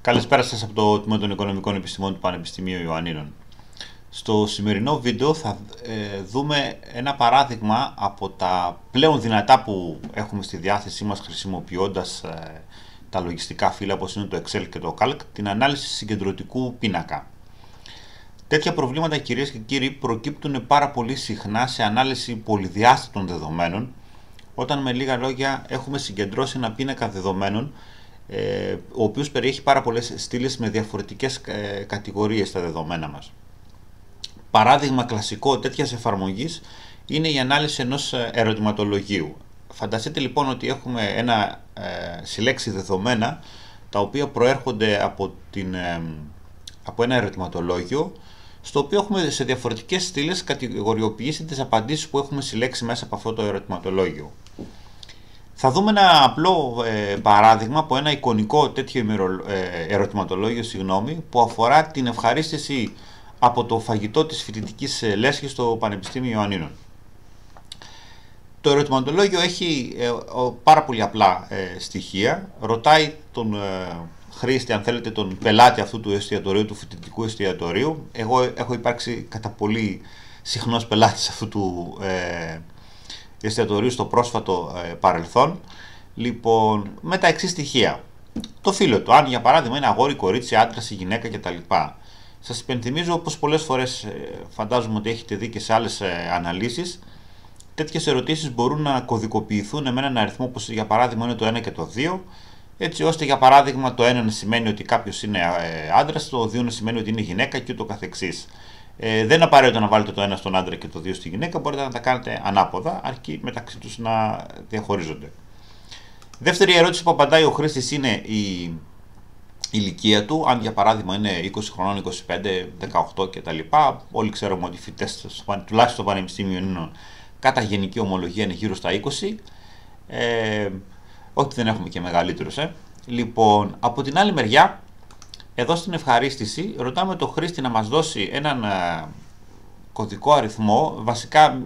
Καλησπέρα σας από το Τμήμα των Οικονομικών Επιστημών του Πανεπιστημίου Ιωαννίνων. Στο σημερινό βίντεο θα δούμε ένα παράδειγμα από τα πλέον δυνατά που έχουμε στη διάθεσή μας χρησιμοποιώντας τα λογιστικά φύλλα όπως είναι το Excel και το Calc, την ανάλυση συγκεντρωτικού πίνακα. Τέτοια προβλήματα, κυρίες και κύριοι, προκύπτουν πάρα πολύ συχνά σε ανάλυση πολυδιάστατων δεδομένων, όταν με λίγα λόγια έχουμε συγκεντρώσει ένα πίνακα δεδομένων ο οποίος περιέχει πάρα πολλές στήλες με διαφορετικές κατηγορίες στα δεδομένα μας. Παράδειγμα κλασικό τέτοιας εφαρμογής είναι η ανάλυση ενός ερωτηματολογίου. Φανταστείτε λοιπόν ότι έχουμε ένα συλλέξη δεδομένα τα οποία προέρχονται από ένα ερωτηματολόγιο, στο οποίο έχουμε σε διαφορετικές στήλες κατηγοριοποιήσει τις απαντήσεις που έχουμε συλλέξει μέσα από αυτό το ερωτηματολόγιο. Θα δούμε ένα απλό παράδειγμα από ένα εικονικό τέτοιο ερωτηματολόγιο που αφορά την ευχαρίστηση από το φαγητό της φοιτητικής λέσχης στο Πανεπιστήμιο Ιωαννίνων. Το ερωτηματολόγιο έχει πάρα πολύ απλά στοιχεία. Ρωτάει τον χρήστη, αν θέλετε, τον πελάτη αυτού του εστιατορίου, του φοιτητικού εστιατορίου. Εγώ έχω υπάρξει κατά πολύ συχνός πελάτης αυτού του εστιατορίου στο πρόσφατο παρελθόν. Λοιπόν, με τα εξής στοιχεία. Το φύλο του, αν για παράδειγμα είναι αγόρι, κορίτσι, άντρας ή γυναίκα κτλ. Σας υπενθυμίζω, όπως πολλές φορές φαντάζομαι ότι έχετε δει και σε άλλες αναλύσεις, τέτοιες ερωτήσεις μπορούν να κωδικοποιηθούν με έναν αριθμό όπως για παράδειγμα είναι το 1 και το 2, έτσι ώστε για παράδειγμα το 1 να σημαίνει ότι κάποιος είναι άντρας, το 2 να σημαίνει ότι είναι γυναίκα και ούτω καθεξής. Δεν είναι απαραίτητο να βάλετε το 1 στον άντρα και το 2 στη γυναίκα, μπορείτε να τα κάνετε ανάποδα, αρκεί μεταξύ τους να διαχωρίζονται. Δεύτερη ερώτηση που απαντάει ο χρήστης είναι η ηλικία του, αν για παράδειγμα είναι 20 χρονών, 25, 18 κτλ. Όλοι ξέρουμε ότι οι φοιτητές, τουλάχιστον στο Πανεπιστήμιο Ιωαννίνων, κατά γενική ομολογία είναι γύρω στα 20. Όχι, δεν έχουμε και μεγαλύτερους. Λοιπόν, από την άλλη μεριά, εδώ στην ευχαρίστηση ρωτάμε το χρήστη να μας δώσει έναν κωδικό αριθμό, βασικά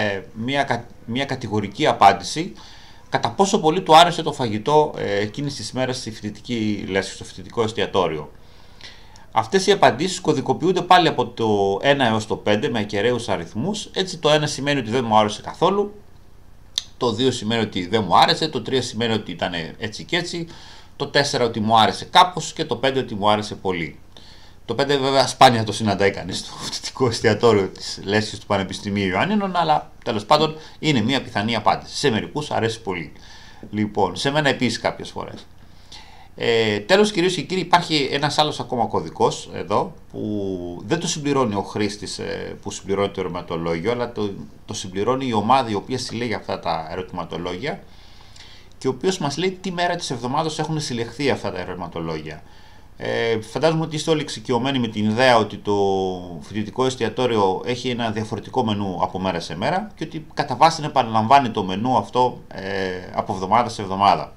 μια κατηγορική απάντηση, κατά πόσο πολύ του άρεσε το φαγητό εκείνης της μέρας στη φοιτητική λέσχη, στο φοιτητικό εστιατόριο. Αυτές οι απαντήσεις κωδικοποιούνται πάλι από το 1 έως το 5 με ακεραίους αριθμούς. Έτσι το 1 σημαίνει ότι δεν μου άρεσε καθόλου, το 2 σημαίνει ότι δεν μου άρεσε, το 3 σημαίνει ότι ήταν έτσι και έτσι, το 4 ότι μου άρεσε κάπως και το 5 ότι μου άρεσε πολύ. Το 5 βέβαια σπάνια το συναντάει κανείς στο φοιτητικό εστιατόριο της λέσχης του Πανεπιστημίου Ιωαννίνων, αλλά τέλος πάντων είναι μια πιθανή απάντηση. Σε μερικούς αρέσει πολύ. Λοιπόν, σε μένα επίσης κάποιες φορές. Τέλος, κυρίες και κύριοι, υπάρχει ένας άλλος ακόμα κωδικός εδώ που δεν το συμπληρώνει ο χρήστης που συμπληρώνει το ερωτηματολόγιο, αλλά το συμπληρώνει η ομάδα η οποία συλλέγει αυτά τα ερωτηματολόγια και ο οποίος μας λέει τι μέρα της εβδομάδας έχουν συλλεχθεί αυτά τα ερωτηματολόγια. Φαντάζομαι ότι είστε όλοι εξοικειωμένοι με την ιδέα ότι το φοιτητικό εστιατόριο έχει ένα διαφορετικό μενού από μέρα σε μέρα και ότι κατά βάση επαναλαμβάνει το μενού αυτό από εβδομάδα σε εβδομάδα.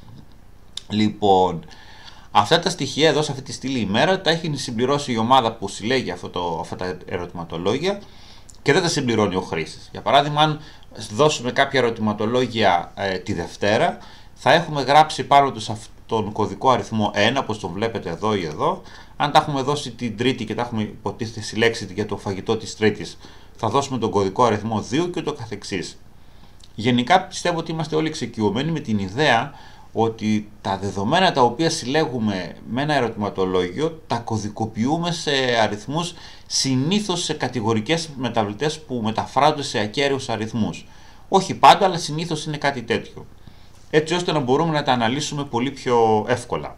Λοιπόν, αυτά τα στοιχεία εδώ σε αυτή τη στήλη ημέρα τα έχει συμπληρώσει η ομάδα που συλλέγει αυτά τα ερωτηματολόγια και δεν τα συμπληρώνει ο χρήστης. Για παράδειγμα, αν δώσουμε κάποια ερωτηματολόγια τη Δευτέρα, θα έχουμε γράψει πάνω τους τον κωδικό αριθμό 1, όπως τον βλέπετε εδώ ή εδώ. Αν τα έχουμε δώσει την Τρίτη και τα έχουμε υποτίθεται συλλέξει για το φαγητό της Τρίτης, θα δώσουμε τον κωδικό αριθμό 2 και ούτω καθεξής. Γενικά πιστεύω ότι είμαστε όλοι εξοικειωμένοι με την ιδέα ότι τα δεδομένα τα οποία συλλέγουμε με ένα ερωτηματολόγιο τα κωδικοποιούμε σε αριθμούς, συνήθως σε κατηγορικές μεταβλητές που μεταφράζονται σε ακέραιους αριθμούς. Όχι πάντα, αλλά συνήθως είναι κάτι τέτοιο, έτσι ώστε να μπορούμε να τα αναλύσουμε πολύ πιο εύκολα.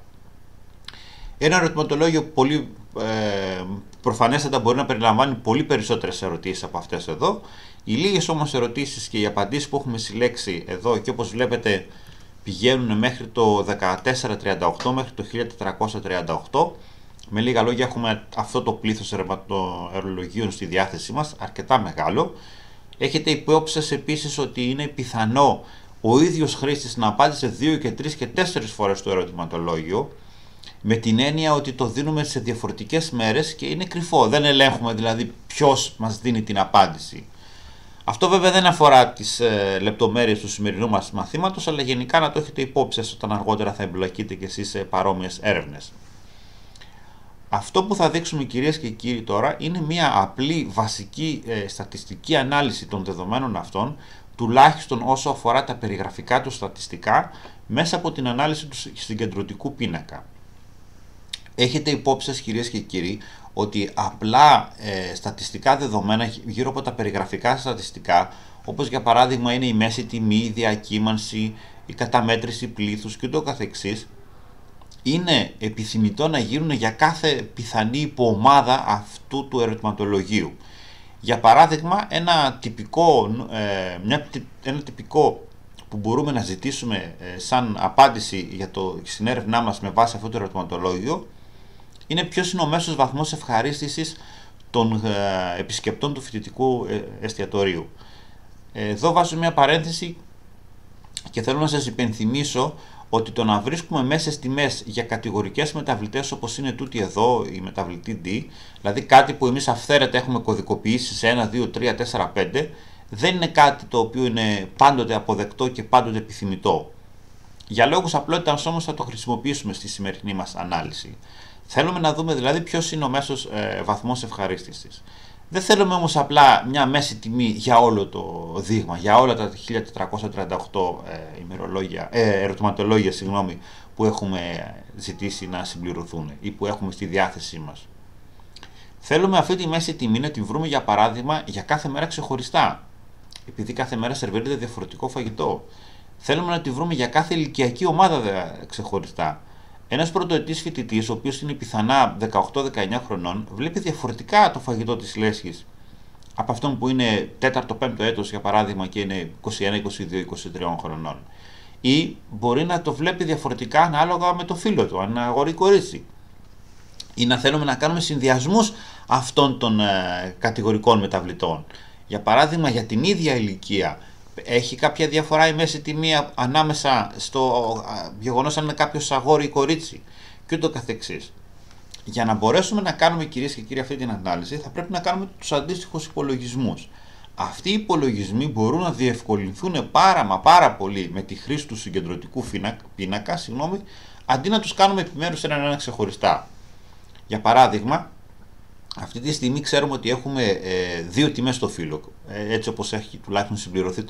Ένα ερωτηματολόγιο πολύ προφανέστατα μπορεί να περιλαμβάνει πολύ περισσότερες ερωτήσεις από αυτές εδώ. Οι λίγες όμως ερωτήσεις και οι απαντήσεις που έχουμε συλλέξει εδώ και όπως βλέπετε πηγαίνουν μέχρι το 1438, μέχρι το 1438. Με λίγα λόγια έχουμε αυτό το πλήθος ερωτολογίων στη διάθεσή μας, αρκετά μεγάλο. Έχετε υπόψη σας επίσης ότι είναι πιθανό ο ίδιος χρήστης να απάντησε 2 και 3 και 4 φορές το ερωτηματολόγιο, με την έννοια ότι το δίνουμε σε διαφορετικές μέρες και είναι κρυφό. Δεν ελέγχουμε δηλαδή ποιος μας δίνει την απάντηση. Αυτό βέβαια δεν αφορά τις λεπτομέρειες του σημερινού μας μαθήματος, αλλά γενικά να το έχετε υπόψη σας όταν αργότερα θα εμπλακείτε και εσείς σε παρόμοιες έρευνες. Αυτό που θα δείξουμε, κυρίες και κύριοι, τώρα είναι μια απλή βασική στατιστική ανάλυση των δεδομένων αυτών, τουλάχιστον όσο αφορά τα περιγραφικά του στατιστικά, μέσα από την ανάλυση του συγκεντρωτικού πίνακα. Έχετε υπόψη σας, κυρίες και κύριοι, ότι απλά στατιστικά δεδομένα γύρω από τα περιγραφικά στατιστικά, όπως για παράδειγμα είναι η μέση τιμή, η διακύμανση, η καταμέτρηση πλήθους και ούτω καθεξής, είναι επιθυμητό να γίνουν για κάθε πιθανή υποομάδα αυτού του ερωτηματολογίου. Για παράδειγμα, ένα τυπικό που μπορούμε να ζητήσουμε σαν απάντηση στην έρευνά μας με βάση αυτό το ερωτηματολόγιο είναι ποιος είναι ο μέσος βαθμός ευχαρίστησης των επισκεπτών του φοιτητικού εστιατορίου. Εδώ βάζω μια παρένθεση και θέλω να σας υπενθυμίσω ότι το να βρίσκουμε μέσες τιμές για κατηγορικές μεταβλητές όπως είναι τούτη εδώ, η μεταβλητή D, δηλαδή κάτι που εμείς αυθαίρετα έχουμε κωδικοποιήσει σε 1, 2, 3, 4, 5, δεν είναι κάτι το οποίο είναι πάντοτε αποδεκτό και πάντοτε επιθυμητό. Για λόγους απλότητας όμως θα το χρησιμοποιήσουμε στη σημερινή μας ανάλυση. Θέλουμε να δούμε δηλαδή ποιος είναι ο μέσος βαθμός ευχαρίστησης. Δεν θέλουμε όμως απλά μια μέση τιμή για όλο το δείγμα, για όλα τα 1438 ερωτηματολόγια που έχουμε ζητήσει να συμπληρωθούν ή που έχουμε στη διάθεσή μας. Θέλουμε αυτή τη μέση τιμή να την βρούμε, για παράδειγμα, για κάθε μέρα ξεχωριστά, επειδή κάθε μέρα σερβίρεται διαφορετικό φαγητό. Θέλουμε να τη βρούμε για κάθε ηλικιακή ομάδα ξεχωριστά. Ένας πρωτοετής φοιτητής, ο οποίος είναι πιθανά 18-19 χρονών, βλέπει διαφορετικά το φαγητό της λέσχης από αυτόν που είναι 4ο-5ο έτος, για παράδειγμα, και είναι 21, 22, 23 χρονών. Ή μπορεί να το βλέπει διαφορετικά ανάλογα με το φύλο του, αν είναι αγόρι ή κορίτσι. Ή να θέλουμε να κάνουμε συνδυασμούς αυτών των κατηγορικών μεταβλητών. Για παράδειγμα, για την ίδια ηλικία, έχει κάποια διαφορά η μέση τιμή ανάμεσα στο γεγονός αν είναι κάποιος αγόρι ή κορίτσι και ούτω καθεξής. Για να μπορέσουμε να κάνουμε, κυρίες και κύριοι, αυτή την ανάλυση, θα πρέπει να κάνουμε τους αντίστοιχους υπολογισμούς. Αυτοί οι υπολογισμοί μπορούν να διευκολυνθούν πάρα πολύ με τη χρήση του συγκεντρωτικού πίνακα, αντί να τους κάνουμε επιμέρους ένα ξεχωριστά. Για παράδειγμα, αυτή τη στιγμή ξέρουμε ότι έχουμε δύο τιμές στο φύλλο, έτσι όπως έχει τουλάχιστον συμπληρωθεί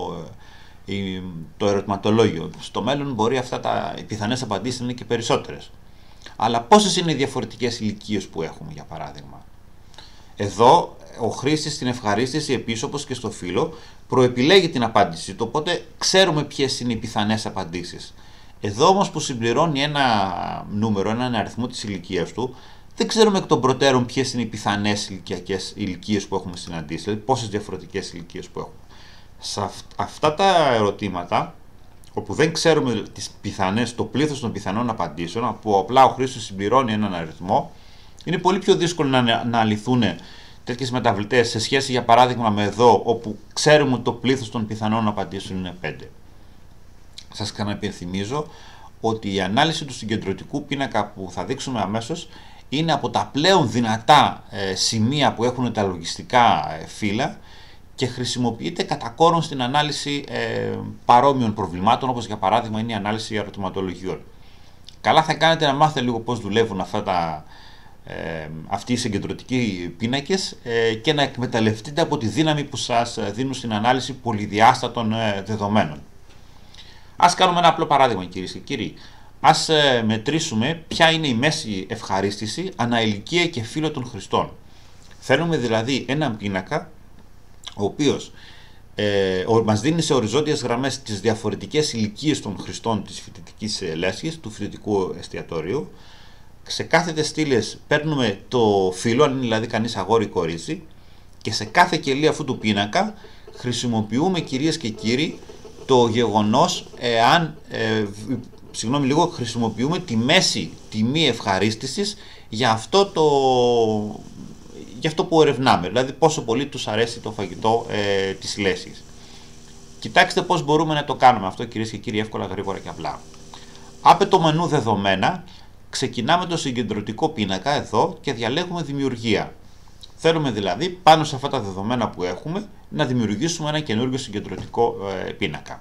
το ερωτηματολόγιο. Στο μέλλον μπορεί οι πιθανές απαντήσεις να είναι και περισσότερες. Αλλά πόσες είναι οι διαφορετικές ηλικίες που έχουμε, για παράδειγμα. Εδώ ο χρήστης στην ευχαρίστηση, επίσης όπως και στο φύλλο, προεπιλέγει την απάντηση του, οπότε ξέρουμε ποιες είναι οι πιθανές απαντήσεις. Εδώ όμως που συμπληρώνει ένα νούμερο, έναν αριθμό της ηλικίας του, δεν ξέρουμε εκ των προτέρων ποιες είναι οι πιθανές ηλικίες που έχουμε συναντήσει, δηλαδή πόσες διαφορετικές ηλικίες που έχουμε. Σε αυτά τα ερωτήματα, όπου δεν ξέρουμε το πλήθος των πιθανών απαντήσεων, που απλά ο χρήστης συμπληρώνει έναν αριθμό, είναι πολύ πιο δύσκολο να λυθούν τέτοιες μεταβλητές σε σχέση, για παράδειγμα, με εδώ, όπου ξέρουμε ότι το πλήθος των πιθανών απαντήσεων είναι 5. Σας ξαναυπενθυμίζω ότι η ανάλυση του συγκεντρωτικού πίνακα που θα δείξουμε αμέσως είναι από τα πλέον δυνατά σημεία που έχουν τα λογιστικά φύλλα και χρησιμοποιείται κατά κόρον στην ανάλυση παρόμοιων προβλημάτων, όπως για παράδειγμα είναι η ανάλυση ερωτηματολογιών. Καλά θα κάνετε να μάθετε λίγο πώς δουλεύουν αυτοί οι συγκεντρωτικοί πίνακες και να εκμεταλλευτείτε από τη δύναμη που σας δίνουν στην ανάλυση πολυδιάστατων δεδομένων. Ας κάνουμε ένα απλό παράδειγμα, κυρίες και κύριοι. Ας μετρήσουμε ποια είναι η μέση ευχαρίστηση ανά ηλικία και φύλο των χρηστών. Θέλουμε δηλαδή έναν πίνακα ο οποίος μας δίνει σε οριζόντιες γραμμές τις διαφορετικές ηλικίες των χρηστών της φοιτητικής λέσχης, του φοιτητικού εστιατορίου. Σε κάθε στήλες παίρνουμε το φύλο, αν είναι δηλαδή κανείς αγόρι ή κορίτσι, και σε κάθε κελί αυτού του πίνακα χρησιμοποιούμε, κυρίες και κύριοι, το γεγονός χρησιμοποιούμε τη μέση τιμή ευχαρίστησης για αυτό που ερευνάμε, δηλαδή πόσο πολύ τους αρέσει το φαγητό της λέσχης. Κοιτάξτε πώς μπορούμε να το κάνουμε αυτό, κυρίες και κύριοι, εύκολα, γρήγορα και απλά. Άπε το μενού δεδομένα, ξεκινάμε το συγκεντρωτικό πίνακα εδώ και διαλέγουμε δημιουργία. Θέλουμε δηλαδή πάνω σε αυτά τα δεδομένα που έχουμε να δημιουργήσουμε ένα καινούργιο συγκεντρωτικό πίνακα.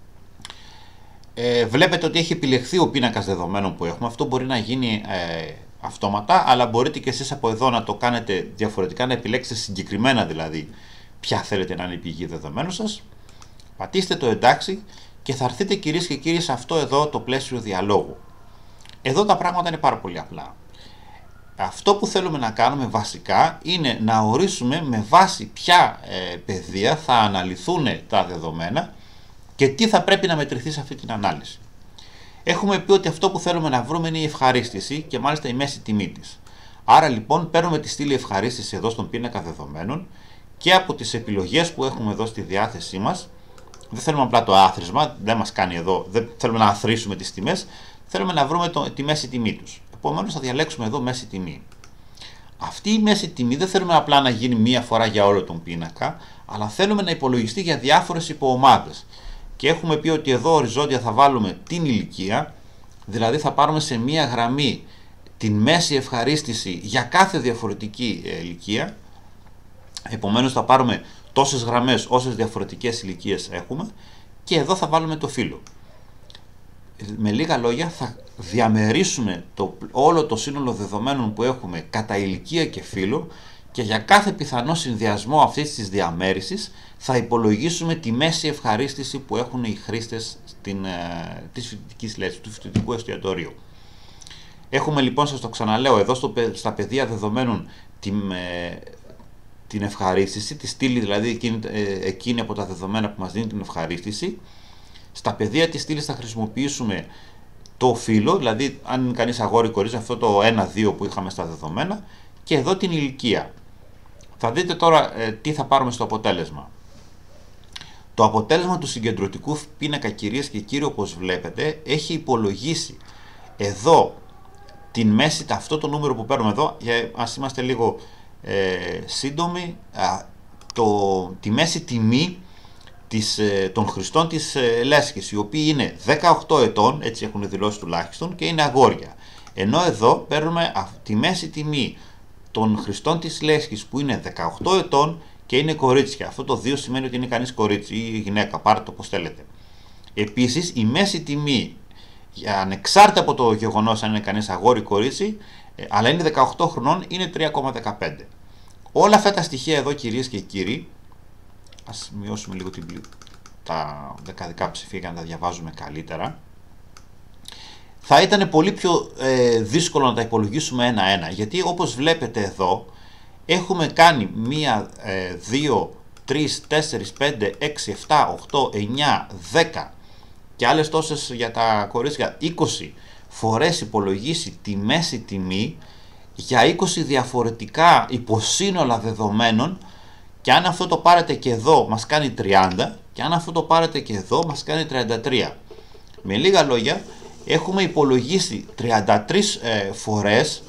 Βλέπετε ότι έχει επιλεχθεί ο πίνακας δεδομένων που έχουμε. Αυτό μπορεί να γίνει αυτόματα, αλλά μπορείτε και εσείς από εδώ να το κάνετε διαφορετικά, να επιλέξετε συγκεκριμένα δηλαδή ποια θέλετε να είναι η πηγή δεδομένων σας. Πατήστε το εντάξει και θα έρθετε κυρίες και κύριοι σε αυτό εδώ το πλαίσιο διαλόγου. Εδώ τα πράγματα είναι πάρα πολύ απλά. Αυτό που θέλουμε να κάνουμε βασικά είναι να ορίσουμε με βάση ποια πεδία θα αναλυθούν τα δεδομένα και τι θα πρέπει να μετρηθεί σε αυτή την ανάλυση. Έχουμε πει ότι αυτό που θέλουμε να βρούμε είναι η ευχαρίστηση και μάλιστα η μέση τιμή της. Άρα λοιπόν παίρνουμε τη στήλη ευχαρίστηση εδώ στον πίνακα δεδομένων και από τις επιλογές που έχουμε εδώ στη διάθεσή μας, δεν θέλουμε απλά το άθροισμα, δεν μας κάνει εδώ, δεν θέλουμε να αθροίσουμε τις τιμές, θέλουμε να βρούμε τη μέση τιμή τους. Επομένως θα διαλέξουμε εδώ μέση τιμή. Αυτή η μέση τιμή δεν θέλουμε απλά να γίνει μία φορά για όλο τον πίνακα, αλλά θέλουμε να υπολογιστεί για διάφορες υποομάδες. Και έχουμε πει ότι εδώ οριζόντια θα βάλουμε την ηλικία, δηλαδή θα πάρουμε σε μία γραμμή την μέση ευχαρίστηση για κάθε διαφορετική ηλικία. Επομένως θα πάρουμε τόσες γραμμές όσες διαφορετικές ηλικίες έχουμε και εδώ θα βάλουμε το φύλο. Με λίγα λόγια θα διαμερίσουμε όλο το σύνολο δεδομένων που έχουμε κατά ηλικία και φύλο και για κάθε πιθανό συνδυασμό αυτής της διαμέρισης θα υπολογίσουμε τη μέση ευχαρίστηση που έχουν οι χρήστες της φοιτητικής λέσχης, του φοιτητικού εστιατορίου. Έχουμε λοιπόν, σας το ξαναλέω, εδώ στα πεδία δεδομένων την ευχαρίστηση, τη στήλη δηλαδή εκείνη από τα δεδομένα που μας δίνει την ευχαρίστηση. Στα πεδία της στήλης θα χρησιμοποιήσουμε το φύλο, δηλαδή αν είναι κανείς αγόρι κορίτσι, αυτό το 1-2 που είχαμε στα δεδομένα, και εδώ την ηλικία. Θα δείτε τώρα τι θα πάρουμε στο αποτέλεσμα. Το αποτέλεσμα του συγκεντρωτικού πίνακα, κυρίες και κύριοι, όπως βλέπετε, έχει υπολογίσει εδώ την μέση, αυτό το νούμερο που παίρνουμε εδώ, ας είμαστε λίγο σύντομοι, τη μέση τιμή των χρηστών της λέσχης, οι οποίοι είναι 18 ετών, έτσι έχουν δηλώσει τουλάχιστον, και είναι αγόρια. Ενώ εδώ παίρνουμε τη μέση τιμή των χρηστών της λέσχης που είναι 18 ετών και είναι κορίτσια. Αυτό το 2 σημαίνει ότι είναι κανείς κορίτσι ή γυναίκα, πάρτε το όπως θέλετε. Επίσης η μέση τιμή, ανεξάρτητα από το γεγονός αν είναι κανείς αγόρι ή κορίτσι, αλλά είναι 18 χρονών, είναι 3,15. Όλα αυτά τα στοιχεία εδώ, κυρίες και κύριοι, ας μειώσουμε λίγο τα δεκαδικά ψηφία για να τα διαβάζουμε καλύτερα. Θα ήταν πολύ πιο δύσκολο να τα υπολογίσουμε ένα-ένα, γιατί όπως βλέπετε εδώ έχουμε κάνει 1, 2, 3, 4, 5, 6, 7, 8, 9, 10 και άλλες τόσες για τα κορίτσια, 20 φορές υπολογίσει τη μέση τιμή για 20 διαφορετικά υποσύνολα δεδομένων, και αν αυτό το πάρετε και εδώ μας κάνει 30 και αν αυτό το πάρετε και εδώ μας κάνει 33. Με λίγα λόγια, έχουμε υπολογίσει 33 φορές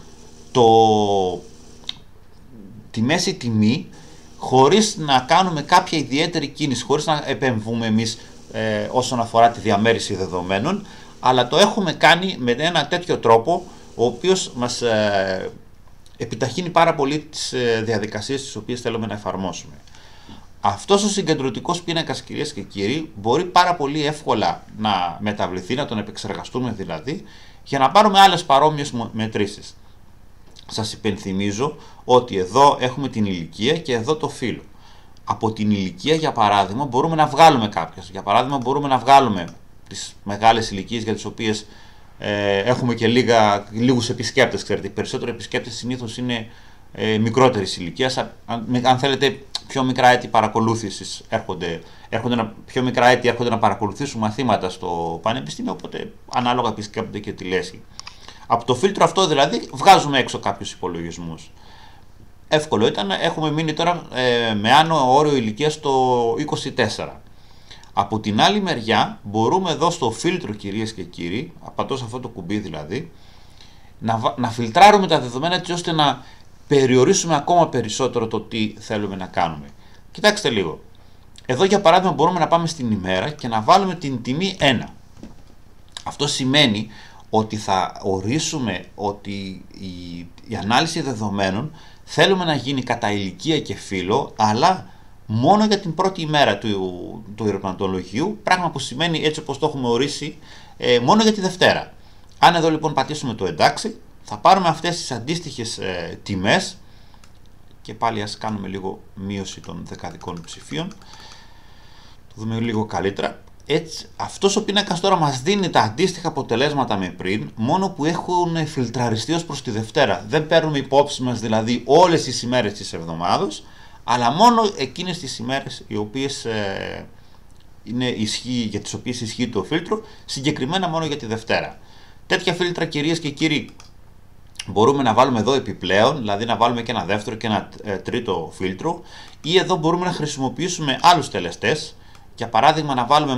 τη μέση τιμή χωρίς να κάνουμε κάποια ιδιαίτερη κίνηση, χωρίς να επεμβούμε εμείς όσον αφορά τη διαμέριση δεδομένων, αλλά το έχουμε κάνει με ένα τέτοιο τρόπο ο οποίος μας επιταχύνει πάρα πολύ τις διαδικασίες τις οποίες θέλουμε να εφαρμόσουμε. Αυτός ο συγκεντρωτικός πίνακας, κυρίες και κύριοι, μπορεί πάρα πολύ εύκολα να μεταβληθεί, να τον επεξεργαστούμε δηλαδή, για να πάρουμε άλλες παρόμοιες μετρήσεις. Σας υπενθυμίζω ότι εδώ έχουμε την ηλικία και εδώ το φύλο. Από την ηλικία, για παράδειγμα, μπορούμε να βγάλουμε κάποιες. Για παράδειγμα, μπορούμε να βγάλουμε τις μεγάλες ηλικίες για τις οποίες έχουμε και λίγους επισκέπτες. Ξέρετε, οι περισσότεροι επισκέπτες συνήθως είναι μικρότερης ηλικίας. Αν θέλετε, πιο μικρά έτη παρακολούθησης πιο μικρά έτη έρχονται να παρακολουθήσουν μαθήματα στο πανεπιστήμιο, οπότε ανάλογα επισκέπτονται και τη λέσχη. Από το φίλτρο αυτό δηλαδή βγάζουμε έξω κάποιους υπολογισμούς. Εύκολο ήταν, έχουμε μείνει τώρα με άνω όριο ηλικίας στο 24. Από την άλλη μεριά μπορούμε εδώ στο φίλτρο, κυρίες και κύριοι, απαντώ σε αυτό το κουμπί δηλαδή, να φιλτράρουμε τα δεδομένα έτσι ώστε να περιορίσουμε ακόμα περισσότερο το τι θέλουμε να κάνουμε. Κοιτάξτε λίγο. Εδώ για παράδειγμα μπορούμε να πάμε στην ημέρα και να βάλουμε την τιμή 1. Αυτό σημαίνει ότι θα ορίσουμε ότι η ανάλυση δεδομένων θέλουμε να γίνει κατά ηλικία και φύλο, αλλά μόνο για την πρώτη ημέρα του ερωτηματολογίου, πράγμα που σημαίνει, έτσι όπως το έχουμε ορίσει, μόνο για τη Δευτέρα. Αν εδώ λοιπόν πατήσουμε το εντάξει, θα πάρουμε αυτές τις αντίστοιχες τιμές και πάλι ας κάνουμε λίγο μείωση των δεκαδικών ψηφίων. Το δούμε λίγο καλύτερα. Έτσι, αυτός ο πίνακας τώρα μας δίνει τα αντίστοιχα αποτελέσματα με πριν, μόνο που έχουν φιλτραριστεί ως προς τη Δευτέρα. Δεν παίρνουμε υπόψη μας δηλαδή όλες τις ημέρες της εβδομάδος, αλλά μόνο εκείνες τις ημέρες οι οποίες για τις οποίες ισχύει το φίλτρο, συγκεκριμένα μόνο για τη Δευτέρα. Τέτοια φίλτρα, κυρίες και κύριοι, μπορούμε να βάλουμε εδώ επιπλέον, δηλαδή να βάλουμε και ένα δεύτερο και ένα τρίτο φίλτρο, ή εδώ μπορούμε να χρησιμοποιήσουμε άλλους τελεστές. Για παράδειγμα,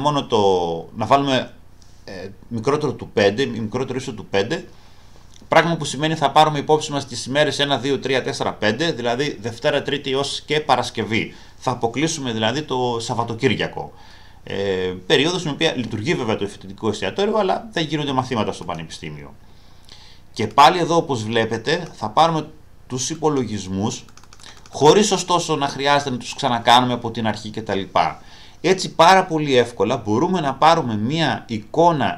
να βάλουμε μικρότερο του 5, μικρότερο ίσο του 5, πράγμα που σημαίνει θα πάρουμε υπόψη μας τις ημέρες 1, 2, 3, 4, 5, δηλαδή Δευτέρα, Τρίτη έως και Παρασκευή. Θα αποκλείσουμε δηλαδή το Σαββατοκύριακο. Περίοδος στην οποία λειτουργεί βέβαια το φοιτητικό εστιατόριο, αλλά δεν γίνονται μαθήματα στο πανεπιστήμιο. Και πάλι εδώ, όπως βλέπετε, θα πάρουμε τους υπολογισμούς, χωρίς ωστόσο να χρειάζεται να τους ξανακάνουμε από την αρχή κτλ. Έτσι πάρα πολύ εύκολα μπορούμε να πάρουμε μία εικόνα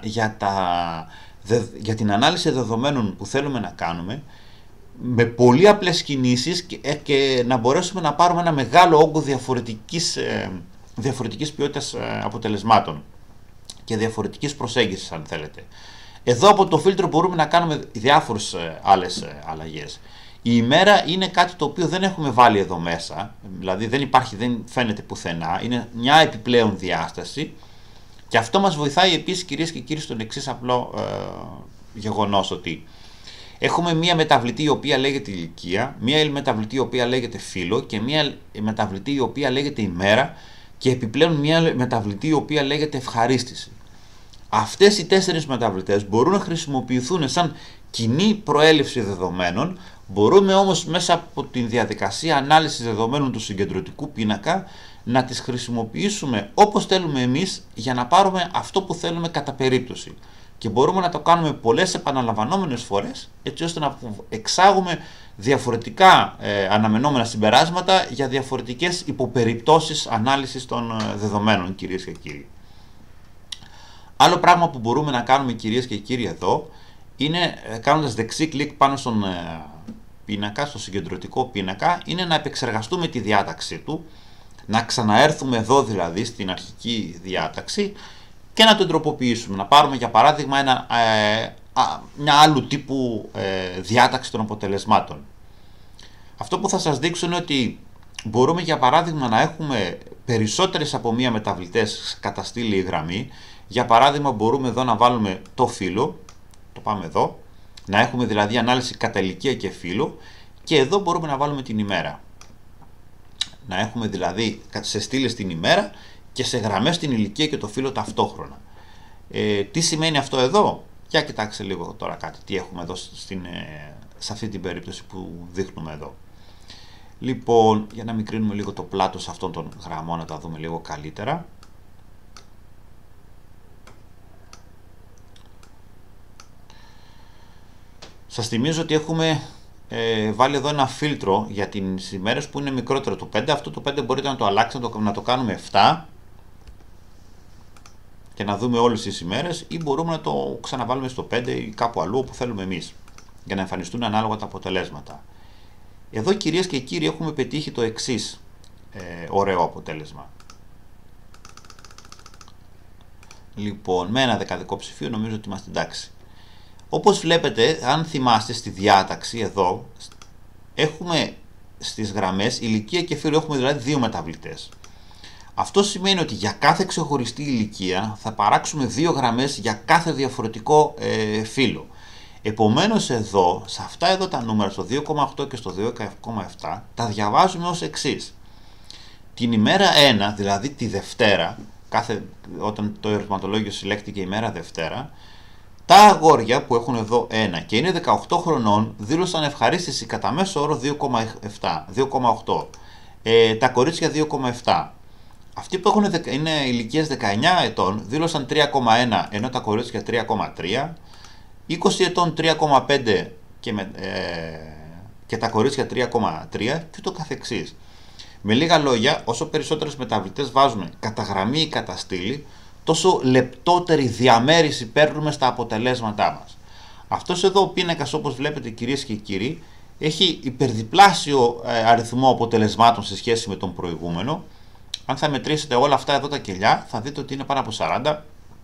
για την ανάλυση δεδομένων που θέλουμε να κάνουμε, με πολύ απλές κινήσεις και να μπορέσουμε να πάρουμε ένα μεγάλο όγκο διαφορετικής ποιότητας αποτελεσμάτων και διαφορετικής προσέγγισης, αν θέλετε. Εδώ από το φίλτρο μπορούμε να κάνουμε διάφορες άλλες αλλαγές. Η ημέρα είναι κάτι το οποίο δεν έχουμε βάλει εδώ μέσα, δηλαδή δεν φαίνεται πουθενά, είναι μια επιπλέον διάσταση και αυτό μας βοηθάει επίσης, κυρίες και κύριοι, στον εξής απλό γεγονός, ότι έχουμε μια μεταβλητή η οποία λέγεται ηλικία, μια μεταβλητή η οποία λέγεται φύλο και μια μεταβλητή η οποία λέγεται ημέρα και επιπλέον μια μεταβλητή η οποία λέγεται ευχαρίστηση. Αυτές οι 4 μεταβλητές μπορούν να χρησιμοποιηθούν σαν κοινή προέλευση δεδομένων, μπορούμε όμως μέσα από τη διαδικασία ανάλυσης δεδομένων του συγκεντρωτικού πίνακα να τις χρησιμοποιήσουμε όπως θέλουμε εμείς για να πάρουμε αυτό που θέλουμε κατά περίπτωση. Και μπορούμε να το κάνουμε πολλές επαναλαμβανόμενες φορές, έτσι ώστε να εξάγουμε διαφορετικά αναμενόμενα συμπεράσματα για διαφορετικές υποπεριπτώσεις ανάλυσης των δεδομένων, κυρίες και κύριοι. Άλλο πράγμα που μπορούμε να κάνουμε, κυρίες και κύριοι, εδώ είναι, κάνοντας δεξί κλικ πάνω στον πίνακα, στο συγκεντρωτικό πίνακα, είναι να επεξεργαστούμε τη διάταξή του, να ξαναέρθουμε εδώ δηλαδή στην αρχική διάταξη και να τον τροποποιήσουμε. Να πάρουμε για παράδειγμα μια άλλου τύπου διάταξη των αποτελεσμάτων. Αυτό που θα σας δείξω είναι ότι μπορούμε για παράδειγμα να έχουμε περισσότερες από μία μεταβλητές κατά στήλη ή γραμμή. Για παράδειγμα μπορούμε εδώ να βάλουμε το φύλο, το πάμε εδώ, να έχουμε δηλαδή ανάλυση κατά ηλικία και φύλο και εδώ μπορούμε να βάλουμε την ημέρα. Να έχουμε δηλαδή σε στήλες την ημέρα και σε γραμμές την ηλικία και το φύλο ταυτόχρονα. Τι σημαίνει αυτό εδώ? Για κοιτάξτε λίγο τώρα κάτι, τι έχουμε εδώ σε αυτή την περίπτωση που δείχνουμε εδώ. Λοιπόν, για να μικρύνουμε λίγο το πλάτος αυτών των γραμμών, να τα δούμε λίγο καλύτερα. Σας θυμίζω ότι έχουμε βάλει εδώ ένα φίλτρο για τις ημέρες που είναι μικρότερο του 5. Αυτό το 5 μπορείτε να το αλλάξετε, να το κάνουμε 7 και να δούμε όλες τις ημέρες, ή μπορούμε να το ξαναβάλουμε στο 5 ή κάπου αλλού όπου θέλουμε εμείς, για να εμφανιστούν ανάλογα τα αποτελέσματα. Εδώ, κυρίες και κύριοι, έχουμε πετύχει το εξής ωραίο αποτέλεσμα. Λοιπόν, με ένα δεκαδικό ψηφίο νομίζω ότι είμαστε εντάξει. Όπως βλέπετε, αν θυμάστε στη διάταξη εδώ, έχουμε στις γραμμές ηλικία και φύλο, έχουμε δηλαδή 2 μεταβλητές. Αυτό σημαίνει ότι για κάθε ξεχωριστή ηλικία θα παράξουμε 2 γραμμές για κάθε διαφορετικό φύλο. Επομένως εδώ, σε αυτά εδώ τα νούμερα, στο 2,8 και στο 2,7, τα διαβάζουμε ως εξής. Την ημέρα 1, δηλαδή τη Δευτέρα, όταν το ερωτηματολόγιο συλλέχτηκε ημέρα Δευτέρα, τα αγόρια που έχουν εδώ 1 και είναι 18 χρονών δήλωσαν ευχαρίστηση κατά μέσο όρο 2,8. Τα κορίτσια 2,7. Αυτοί που είναι ηλικίες 19 ετών δήλωσαν 3,1, ενώ τα κορίτσια 3,3. 20 ετών 3,5 και τα κορίτσια 3,3 και το καθεξής. Με λίγα λόγια, όσο περισσότερες μεταβλητές βάζουμε κατά γραμμή ή κατά στήλη, τόσο λεπτότερη διαμέριση παίρνουμε στα αποτελέσματά μας. Αυτός εδώ ο πίνακας, όπως βλέπετε κυρίες και κύριοι, έχει υπερδιπλάσιο αριθμό αποτελεσμάτων σε σχέση με τον προηγούμενο. Αν θα μετρήσετε όλα αυτά εδώ τα κελιά, θα δείτε ότι είναι πάνω από 40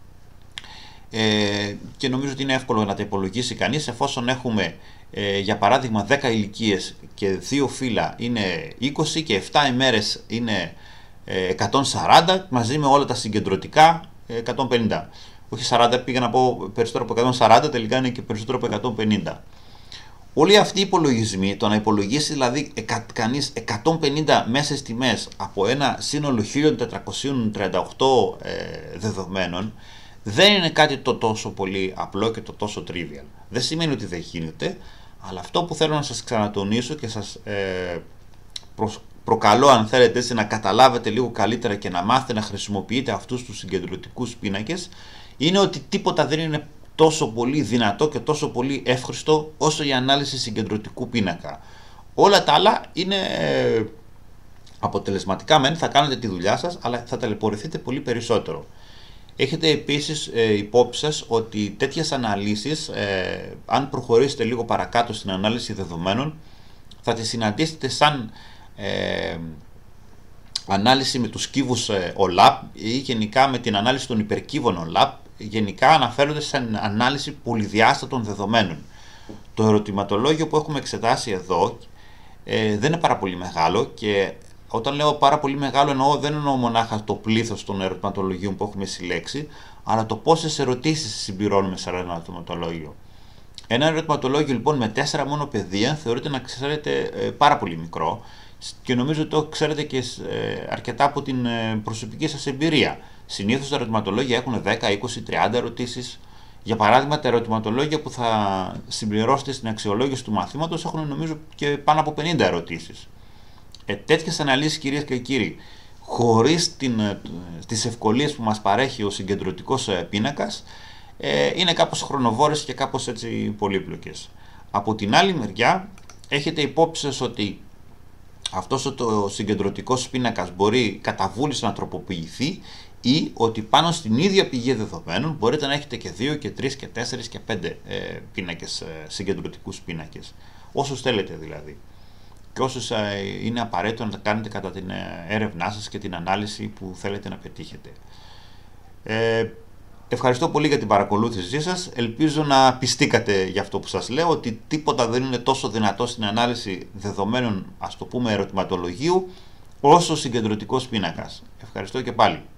και νομίζω ότι είναι εύκολο να τα υπολογίσει κανείς, εφόσον έχουμε για παράδειγμα 10 ηλικίες και 2 φύλλα είναι 20 και 7 ημέρες είναι 140, μαζί με όλα τα συγκεντρωτικά 150. Όχι 40, πήγα να πω περισσότερο από 140, τελικά είναι και περισσότερο από 150. Όλοι αυτοί οι υπολογισμοί, το να υπολογίσει δηλαδή κανείς 150 μέσες τιμές από ένα σύνολο 1438 δεδομένων, δεν είναι κάτι το τόσο πολύ απλό και το τόσο trivial. Δεν σημαίνει ότι δεν γίνεται, αλλά αυτό που θέλω να σας ξανατονίσω και σας προκαλώ, αν θέλετε έτσι, να καταλάβετε λίγο καλύτερα και να μάθετε να χρησιμοποιείτε αυτούς τους συγκεντρωτικούς πίνακες, είναι ότι τίποτα δεν είναι τόσο πολύ δυνατό και τόσο πολύ εύχριστο όσο η ανάλυση συγκεντρωτικού πίνακα. Όλα τα άλλα είναι αποτελεσματικά μεν, θα κάνετε τη δουλειά σας, αλλά θα ταλαιπωρηθείτε πολύ περισσότερο. Έχετε επίσης υπόψη σας ότι τέτοιες αναλύσεις, αν προχωρήσετε λίγο παρακάτω στην ανάλυση δεδομένων, θα τις συναντήσετε σαν ανάλυση με τους κύβους OLAP ή γενικά με την ανάλυση των υπερκύβων OLAP. Γενικά αναφέρονται σαν ανάλυση πολυδιάστατων δεδομένων. Το ερωτηματολόγιο που έχουμε εξετάσει εδώ δεν είναι πάρα πολύ μεγάλο, και όταν λέω πάρα πολύ μεγάλο δεν εννοώ μονάχα το πλήθος των ερωτηματολογίων που έχουμε συλλέξει, αλλά το πόσες ερωτήσεις συμπληρώνουμε σε ένα ερωτηματολόγιο. Ένα ερωτηματολόγιο λοιπόν με 4 μόνο πεδία θεωρείται να ξέρετε πάρα πολύ μικρό, και νομίζω ότι το ξέρετε και αρκετά από την προσωπική σας εμπειρία. Συνήθως τα ερωτηματολόγια έχουν 10, 20, 30 ερωτήσεις. Για παράδειγμα, τα ερωτηματολόγια που θα συμπληρώσετε στην αξιολόγηση του μαθήματος έχουν νομίζω και πάνω από 50 ερωτήσεις. Τέτοιες αναλύσεις, κυρίες και κύριοι, χωρίς τις ευκολίες που μας παρέχει ο συγκεντρωτικός πίνακας, είναι κάπως χρονοβόρες και κάπως έτσι πολύπλοκες. Από την άλλη μεριά, έχετε υπόψη σας ότι αυτός ο συγκεντρωτικός πίνακας μπορεί κατά βούληση να τροποποιηθεί, ή ότι πάνω στην ίδια πηγή δεδομένων μπορείτε να έχετε και 2 και 3 και 4 και 5 πίνακες, συγκεντρωτικούς πίνακες, όσους θέλετε δηλαδή, και όσους είναι απαραίτητο να τα κάνετε κατά την έρευνά σας και την ανάλυση που θέλετε να πετύχετε. Ευχαριστώ πολύ για την παρακολούθησή σας. Ελπίζω να πιστήκατε για αυτό που σας λέω, ότι τίποτα δεν είναι τόσο δυνατό στην ανάλυση δεδομένων, ας το πούμε, ερωτηματολογίου, όσο ο συγκεντρωτικός πίνακας. Ευχαριστώ και πάλι.